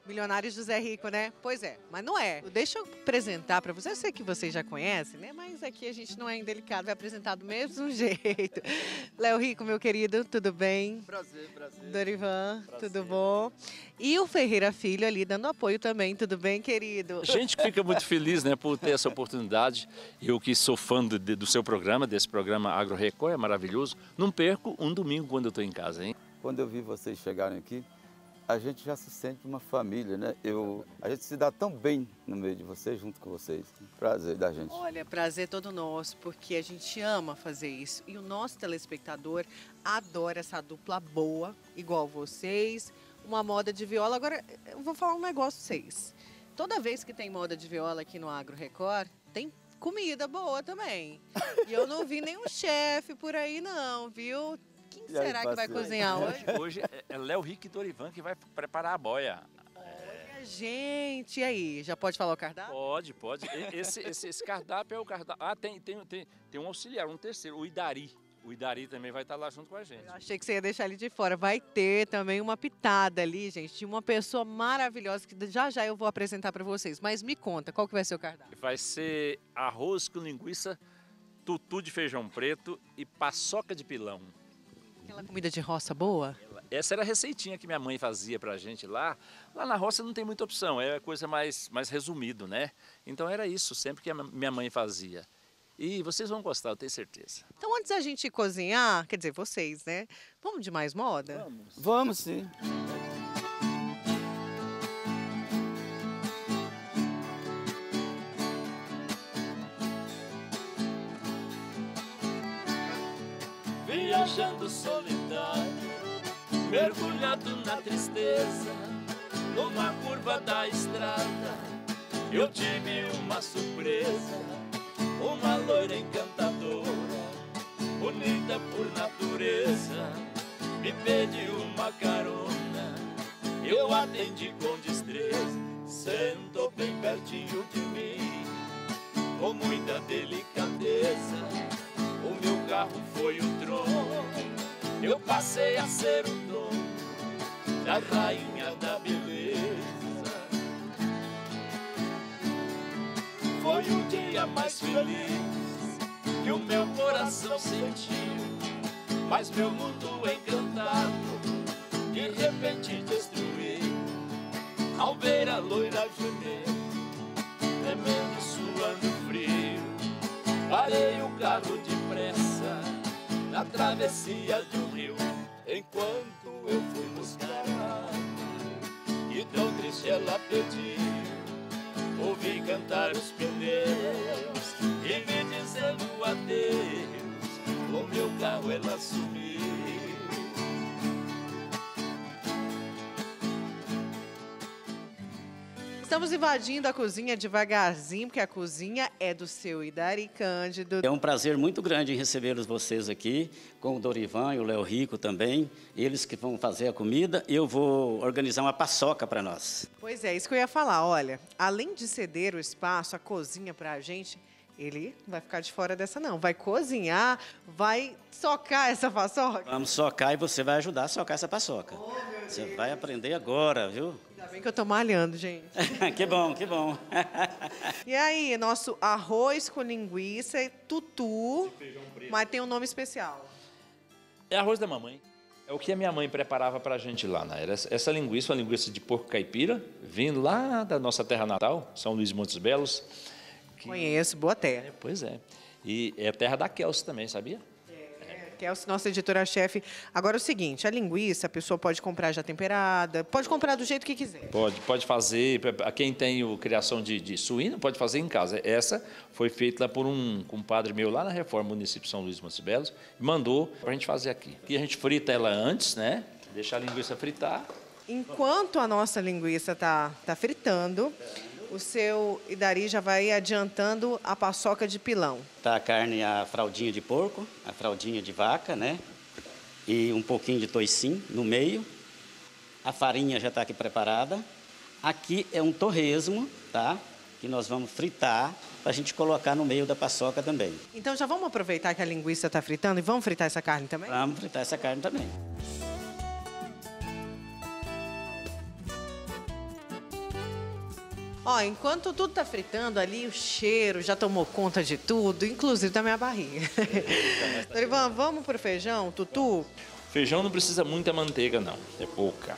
Speaker 1: Milionário José Rico, né? Pois é, mas não é. Deixa eu apresentar para você. Eu sei que vocês já conhecem, né? Mas aqui a gente não é indelicado, vai apresentar do mesmo jeito. Léo Rico, meu querido, tudo bem?
Speaker 12: Prazer, prazer.
Speaker 1: Dorivan, prazer. Tudo bom? E o Ferreira Filho ali dando apoio também, tudo bem, querido?
Speaker 13: A gente fica muito feliz, né, por ter essa oportunidade. Eu que sou fã do, do seu programa, desse programa Agro Record, é maravilhoso. Não perco um domingo quando eu estou em casa, hein?
Speaker 12: Quando eu vi vocês chegarem aqui, a gente já se sente uma família, né? Eu, a gente se dá tão bem no meio de vocês, junto com vocês. Prazer da gente.
Speaker 1: Olha, prazer todo nosso, porque a gente ama fazer isso. E o nosso telespectador adora essa dupla boa, igual vocês. Uma moda de viola. Agora, eu vou falar um negócio pra vocês. Toda vez que tem moda de viola aqui no Agro Record, tem comida boa também. E eu não vi nenhum chefe por aí não, viu? Quem
Speaker 13: E
Speaker 1: será
Speaker 13: aí,
Speaker 1: que vai cozinhar hoje?
Speaker 13: Hoje é Léo Rico e Dorivan que vai preparar a boia.
Speaker 1: Olha, gente, e aí? Já pode falar o cardápio?
Speaker 13: Pode, pode. Esse, esse, esse cardápio é o cardápio. Ah, tem, tem, tem, tem um auxiliar, um terceiro, o Idari. O Idari também vai estar lá junto com a gente.
Speaker 1: Eu achei que você ia deixar ele de fora. Vai ter também uma pitada ali, gente, de uma pessoa maravilhosa que já já eu vou apresentar para vocês. Mas me conta, qual que vai ser o cardápio?
Speaker 13: Vai ser arroz com linguiça, tutu de feijão preto e paçoca de pilão.
Speaker 1: Aquela comida de roça boa?
Speaker 13: Essa era a receitinha que minha mãe fazia pra gente lá. Lá na roça não tem muita opção, é coisa mais, mais resumido, né? Então era isso, sempre que a minha mãe fazia. E vocês vão gostar, eu tenho certeza.
Speaker 1: Então antes da gente cozinhar, quer dizer, vocês, né? Vamos de mais moda?
Speaker 13: Vamos.
Speaker 12: Vamos sim.
Speaker 2: Viajando solitário, mergulhado na tristeza, numa curva da estrada, eu tive uma surpresa, uma loira encantadora, bonita por natureza, me pediu uma carona, eu atendi com destreza, sentou bem pertinho de mim, com muita delicadeza. O meu carro foi o trono, eu passei a ser o dono da rainha da beleza. Foi o dia mais feliz que o meu coração sentiu, mas meu mundo encantado de repente destruí. Ao ver a loira gemer, tremendo, suando frio, parei o carro depressa na travessia de um rio, enquanto eu fui buscar água, e tão triste ela pediu. Ouvi cantar os pneus e me dizendo adeus, o meu carro ela sumiu.
Speaker 1: Estamos invadindo a cozinha devagarzinho, porque a cozinha é do seu Idari Cândido.
Speaker 14: É um prazer muito grande em recebê-los vocês aqui, com o Dorivan e o Léo Rico também. Eles que vão fazer a comida, eu vou organizar uma paçoca para nós.
Speaker 1: Pois é, isso que eu ia falar. Olha, além de ceder o espaço, a cozinha para a gente, ele não vai ficar de fora dessa não. Vai cozinhar, vai socar essa paçoca.
Speaker 14: Vamos socar e você vai ajudar a socar essa paçoca.
Speaker 1: Oh,
Speaker 14: você vai aprender agora, viu?
Speaker 1: Ainda bem que eu tô malhando, gente.
Speaker 14: Que bom, que bom.
Speaker 1: E aí, nosso arroz com linguiça e tutu, mas tem um nome especial.
Speaker 13: É arroz da mamãe. É o que a minha mãe preparava pra gente lá, né? Era essa linguiça, uma linguiça de porco caipira, vindo lá da nossa terra natal, São Luís de Montes Belos. Que...
Speaker 1: Conheço, boa terra.
Speaker 13: É, pois é. E é a terra da Kelsey também, sabia?
Speaker 1: Kelsey, nossa editora-chefe. Agora é o seguinte, a linguiça a pessoa pode comprar já temperada, pode comprar do jeito que quiser.
Speaker 13: Pode, pode fazer, a quem tem o criação de, de suíno, pode fazer em casa. Essa foi feita lá por um compadre meu lá na Reforma, município de São Luís de Montes Belos, e mandou para a gente fazer aqui. Aqui a gente frita ela antes, né? Deixar a linguiça fritar.
Speaker 1: Enquanto a nossa linguiça está tá fritando, o seu Idari já vai adiantando a paçoca de pilão.
Speaker 14: Tá a carne, a fraldinha de porco, a fraldinha de vaca, né? E um pouquinho de toicinho no meio. A farinha já está aqui preparada. Aqui é um torresmo, tá? Que nós vamos fritar para a gente colocar no meio da paçoca também.
Speaker 1: Então já vamos aproveitar que a linguiça está fritando e vamos fritar essa carne também?
Speaker 14: Vamos fritar essa carne também.
Speaker 1: Ó, enquanto tudo tá fritando ali, o cheiro já tomou conta de tudo, inclusive da minha barriga. Dorivan, vamos pro feijão, Tutu?
Speaker 13: Feijão não precisa muita manteiga, não. É pouca.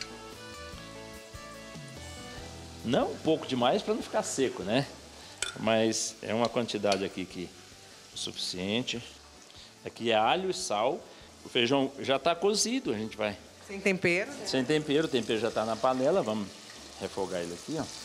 Speaker 13: Não um pouco demais para não ficar seco, né? Mas é uma quantidade aqui que é suficiente. Aqui é alho e sal. O feijão já está cozido, a gente vai...
Speaker 1: Sem tempero? Né?
Speaker 13: Sem tempero, o tempero já está na panela. Vamos refogar ele aqui, ó.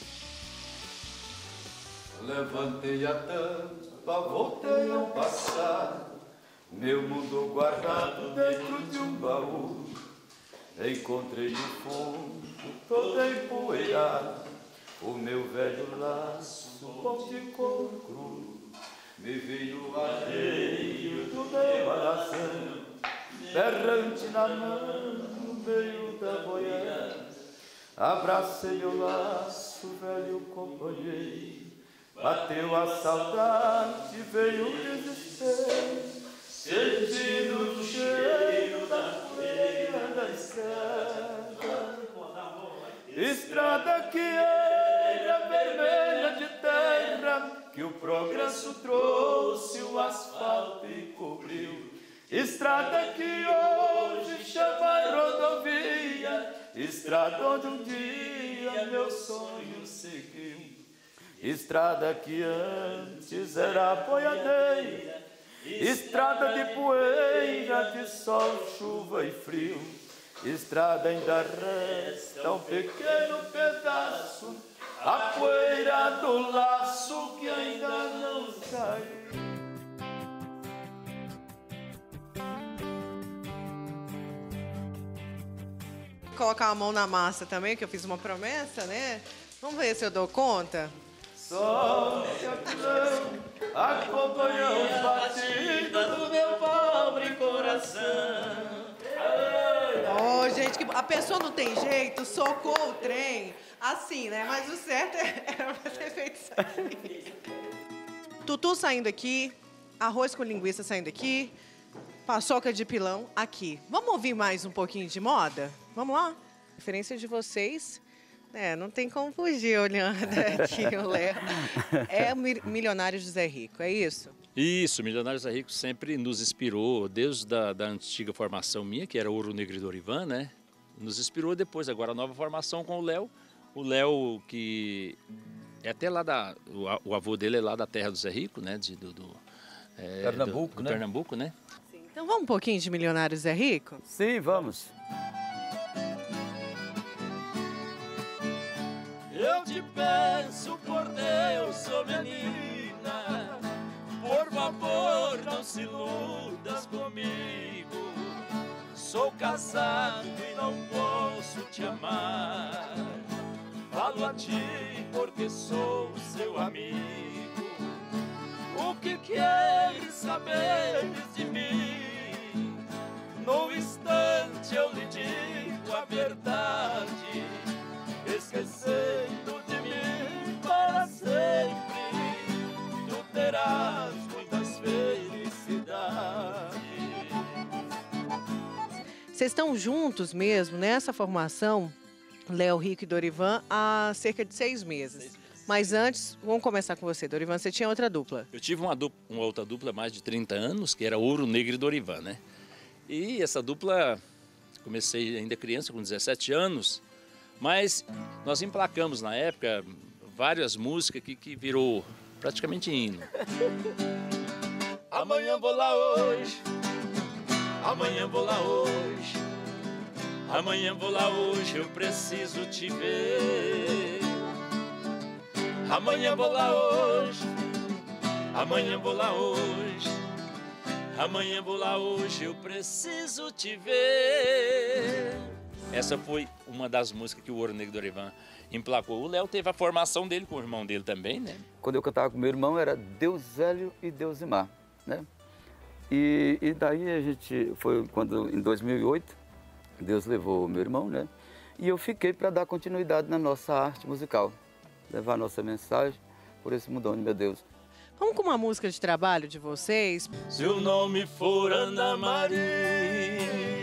Speaker 12: Levantei a tampa, voltei ao passado, meu mundo guardado dentro de um baú. Encontrei no fundo, todo empoeirado, o meu velho laço, pão de couro cru. Me veio alheio do meu alazão, berrante na mão, no meio da boiada. Abracei meu laço, velho companheiro. Bateu a saudade, veio o desespero, sentindo o cheiro da poeira da estrada. Estrada que era vermelha de terra, que o progresso trouxe, o asfalto e cobriu. Estrada que hoje chama rodovia, estrada onde um dia meu sonho seguiu. Estrada que antes era boiadeira, estrada de poeira, de sol, chuva e frio. Estrada ainda resta um pequeno pedaço, a poeira do laço que ainda não saiu.
Speaker 1: Colocar a mão na massa também, que eu fiz uma promessa, né? Vamos ver se eu dou conta.
Speaker 12: Só se apilão acompanhou os batidos do meu pobre coração.
Speaker 1: Oh, gente, que... a pessoa não tem jeito, socou o trem, assim, né? Mas o certo era pra ter feito isso aqui. Tutu saindo aqui, arroz com linguiça saindo aqui, paçoca de pilão aqui. Vamos ouvir mais um pouquinho de moda? Vamos lá? Referência de vocês... É, não tem como fugir olhando aqui o Léo. É o Milionário José Rico, é isso?
Speaker 13: Isso, Milionário José Rico sempre nos inspirou, desde a da antiga formação minha, que era Ouro Negro e Dorivan, né? Nos inspirou depois, agora a nova formação com o Léo. O Léo, que é até lá da... O, o avô dele é lá da terra do Zé Rico, né? De, do, do, é,
Speaker 12: Pernambuco,
Speaker 13: do, do
Speaker 12: né?
Speaker 13: Pernambuco, né?
Speaker 1: Sim. Então vamos um pouquinho de Milionário José Rico?
Speaker 12: Sim, vamos.
Speaker 2: Eu te peço por Deus, ô menina, por favor não se iludas comigo. Sou casado e não posso te amar. Falo a ti porque sou seu amigo. O que queres saber de mim? No instante eu lhe digo a verdade. Esquecendo de mim para sempre, tu terás muitas felicidades.
Speaker 1: Vocês estão juntos mesmo nessa formação, Léo Rico e Dorivan, há cerca de seis meses. Seis meses. Mas antes, vamos começar com você, Dorivan. Você tinha outra dupla?
Speaker 13: Eu tive uma, dupla, uma outra dupla há mais de trinta anos, que era Ouro Negro e Dorivan, né? E essa dupla, comecei ainda criança, com dezessete anos. Mas nós emplacamos na época várias músicas que, que virou praticamente hino.
Speaker 2: Amanhã vou lá hoje, amanhã vou lá hoje, amanhã vou lá hoje, eu preciso te ver. Amanhã vou lá hoje, amanhã vou lá hoje, amanhã vou lá hoje, eu preciso te ver.
Speaker 13: Essa foi uma das músicas que o Ouro Negro Dorivan emplacou. O Léo teve a formação dele com o irmão dele também, né?
Speaker 12: Quando eu cantava com meu irmão era Deus Velho e Deus Imar, né? E, e daí a gente, foi quando em dois mil e oito, Deus levou o meu irmão, né? E eu fiquei para dar continuidade na nossa arte musical, levar a nossa mensagem por esse mundão de meu Deus.
Speaker 1: Vamos com uma música de trabalho de vocês?
Speaker 2: Se o nome for Ana Maria,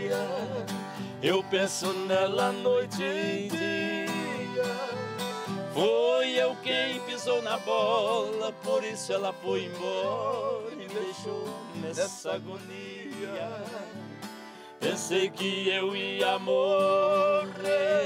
Speaker 2: eu penso nela noite e dia. Foi eu quem pisou na bola, por isso ela foi embora e me deixou nessa agonia. Pensei que eu ia morrer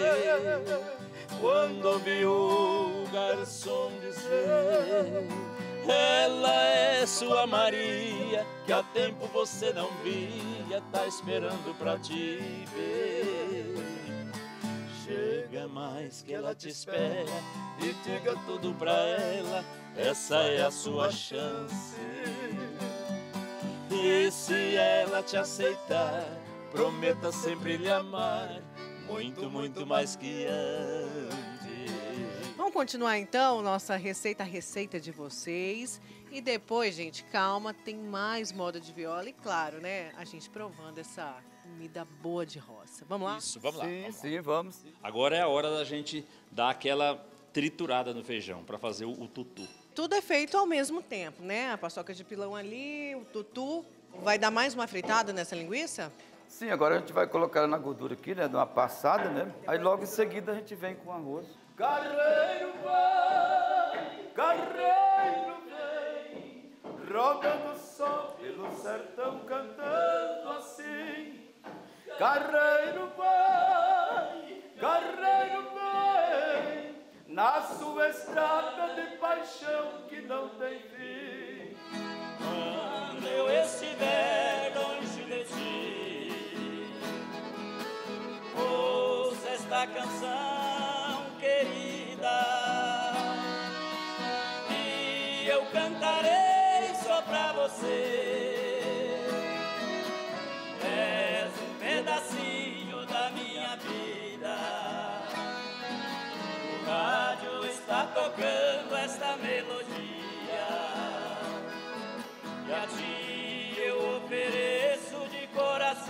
Speaker 2: quando ouvi o garçom dizer: ela é sua Maria, que há tempo você não via, tá esperando pra te ver. Chega mais que ela te espera e diga tudo pra ela, essa é a sua chance. E se ela te aceitar, prometa sempre lhe amar, muito, muito mais que antes.
Speaker 1: Vamos continuar então nossa receita, a receita de vocês. E depois, gente, calma, tem mais moda de viola e claro, né, a gente provando essa comida boa de roça. Vamos lá?
Speaker 13: Isso, vamos lá.
Speaker 12: Sim,
Speaker 13: vamos
Speaker 12: sim, vamos.
Speaker 13: Agora é a hora da gente dar aquela triturada no feijão para fazer o, o tutu.
Speaker 1: Tudo é feito ao mesmo tempo, né? A paçoca de pilão ali, o tutu. Vai dar mais uma fritada nessa linguiça?
Speaker 12: Sim, agora a gente vai colocar ela na gordura aqui, né? Dá uma passada, né? Aí logo em seguida a gente vem com o arroz.
Speaker 2: Carreiro vai, carreiro vem, rodando só pelo sertão cantando assim. Carreiro vai, carreiro vem, na sua estrada de paixão que não tem fim. Quando eu estiver longe de ti, ouça esta canção querida, e eu cantarei só pra você. És um pedacinho da minha vida. O rádio está tocando esta melodia, e a ti eu ofereço de coração.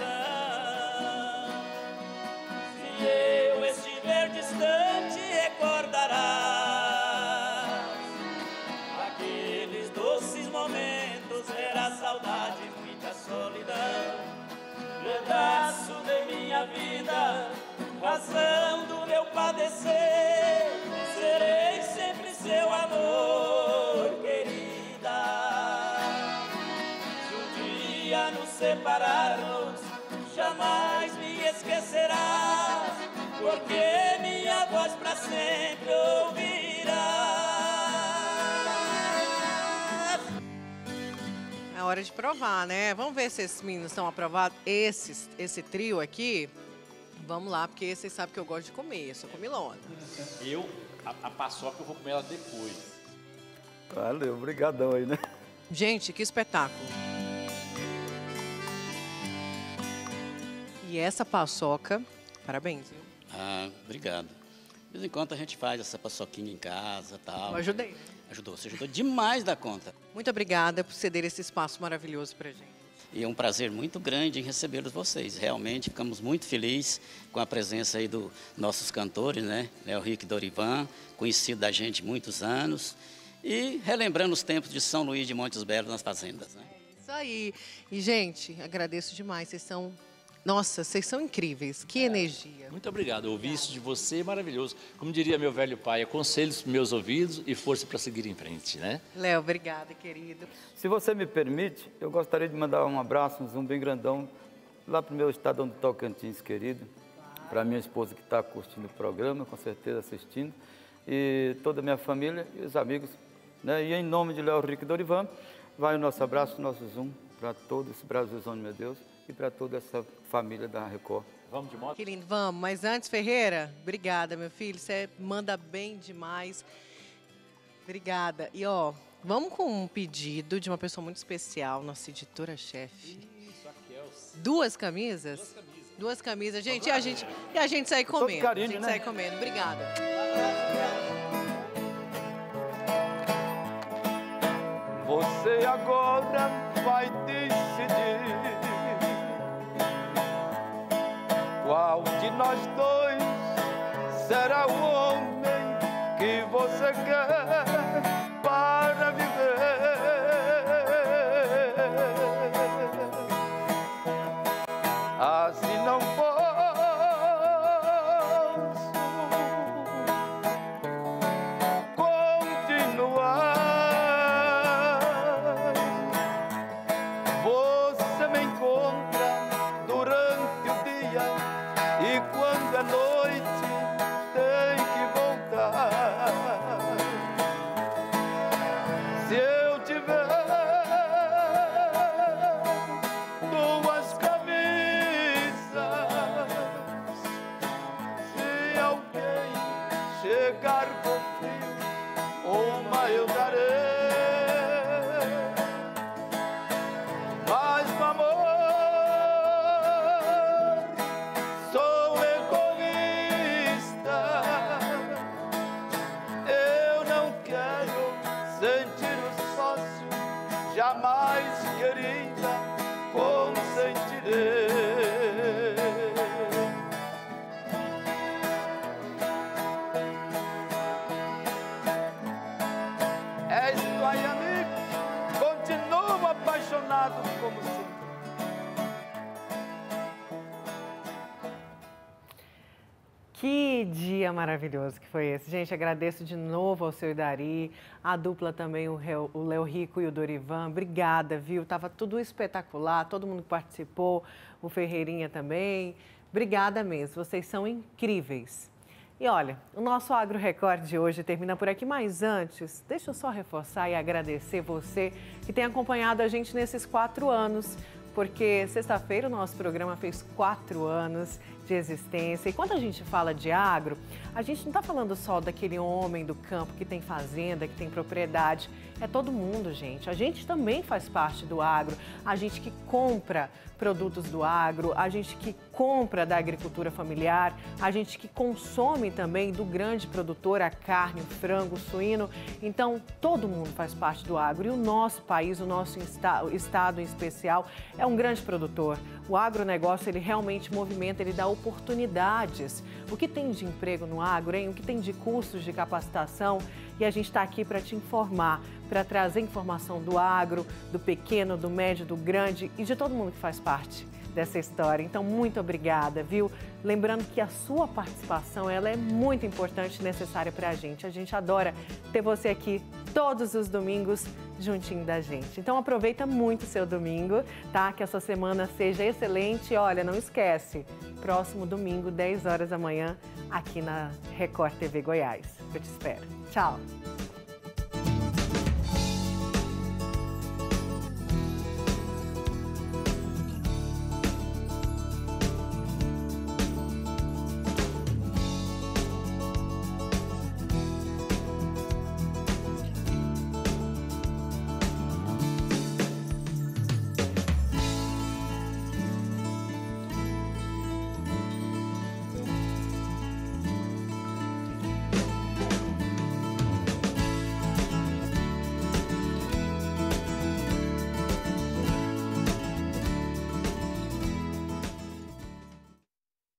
Speaker 2: Se eu estiver distante, recordarás aqueles doces momentos, verá saudade e muita solidão. Pedaço de minha vida, razão do meu padecer, serei sempre seu amor, querida. Se um dia nos separarmos, jamais me esquecerás, porque minha voz pra sempre ouvirás.
Speaker 1: É hora de provar, né? Vamos ver se esses meninos estão aprovados. Esses, esse trio aqui, vamos lá, porque vocês sabem que eu gosto de comer, eu sou comilona.
Speaker 13: Eu, a, a paçoca, eu vou comer ela depois.
Speaker 12: Valeu, obrigadão aí, né?
Speaker 1: Gente, que espetáculo. E essa paçoca, parabéns, viu?
Speaker 14: Ah, obrigado. De vez em quando a gente faz essa paçoquinha em casa e tal.
Speaker 1: Eu ajudei.
Speaker 14: Ajudou, você ajudou demais da conta.
Speaker 1: Muito obrigada por ceder esse espaço maravilhoso pra gente.
Speaker 14: E é um prazer muito grande em recebê-los vocês. Realmente ficamos muito felizes com a presença aí dos nossos cantores, né? Léo Rick e Dorivan, conhecido da gente há muitos anos. E relembrando os tempos de São Luís de Montes Belos nas fazendas, né?
Speaker 1: Isso aí. E, gente, agradeço demais. Vocês são... Nossa, vocês são incríveis. Que energia.
Speaker 13: Muito obrigado. Ouvir isso de você é maravilhoso. Como diria meu velho pai, conselhos para meus ouvidos e força para seguir em frente, né?
Speaker 1: Léo, obrigada, querido.
Speaker 12: Se você me permite, eu gostaria de mandar um abraço, um zoom bem grandão, lá para o meu estadão do Tocantins, querido, para minha esposa que está curtindo o programa, com certeza assistindo, e toda a minha família e os amigos, né? E em nome de Léo Rick e Dorivan, vai o nosso abraço, o nosso zoom para todo esse Brasilzão, meu Deus, e para toda essa família da Record.
Speaker 13: Vamos de moto?
Speaker 1: Que lindo, vamos. Mas antes, Ferreira, obrigada, meu filho. Você manda bem demais. Obrigada. E, ó, vamos com um pedido de uma pessoa muito especial, nossa editora-chefe.
Speaker 13: Isso, a Kelsey.
Speaker 1: Duas camisas? Duas camisas. Duas camisas. Gente, e a gente, e a gente sai comendo.
Speaker 12: carinho,
Speaker 1: a gente
Speaker 12: né?
Speaker 1: sai comendo. Obrigada.
Speaker 2: Você agora vai decidir qual de nós dois será o homem que você quer para viver. Assim não posso chega a noite, tem que voltar. Se eu tiver duas camisas, se alguém chegar com frio, uma eu darei. Mas no amor sou egoísta, eu não quero sentir o sócio, jamais querida consentirei. É isso aí, amigo, continuo apaixonado como sempre.
Speaker 1: Que dia maravilhoso que foi esse. Gente, agradeço de novo ao seu Idari, a dupla também, o Léo Rico e o Dorivan. Obrigada, viu? Tava tudo espetacular, todo mundo que participou, o Ferreirinha também. Obrigada mesmo, vocês são incríveis. E olha, o nosso Agro Record de hoje termina por aqui, mas antes, deixa eu só reforçar e agradecer você que tem acompanhado a gente nesses quatro anos, porque sexta-feira o nosso programa fez quatro anos de existência. E quando a gente fala de agro, a gente não está falando só daquele homem do campo que tem fazenda, que tem propriedade. É todo mundo, gente. A gente também faz parte do agro. A gente que compra produtos do agro, a gente que compra da agricultura familiar, a gente que consome também do grande produtor, a carne, o frango, o suíno. Então, todo mundo faz parte do agro. E o nosso país, o nosso estado em especial, é um grande produtor. O agronegócio, ele realmente movimenta, ele dá oportunidades. O que tem de emprego no agro, hein? O que tem de custos de capacitação? E a gente está aqui para te informar, para trazer informação do agro, do pequeno, do médio, do grande e de todo mundo que faz parte dessa história. Então, muito obrigada, viu? Lembrando que a sua participação, ela é muito importante e necessária para a gente. A gente adora ter você aqui todos os domingos juntinho da gente. Então, aproveita muito o seu domingo, tá? Que a sua semana seja excelente. E olha, não esquece, próximo domingo, dez horas da manhã, aqui na Record T V Goiás. Eu te espero. Tchau!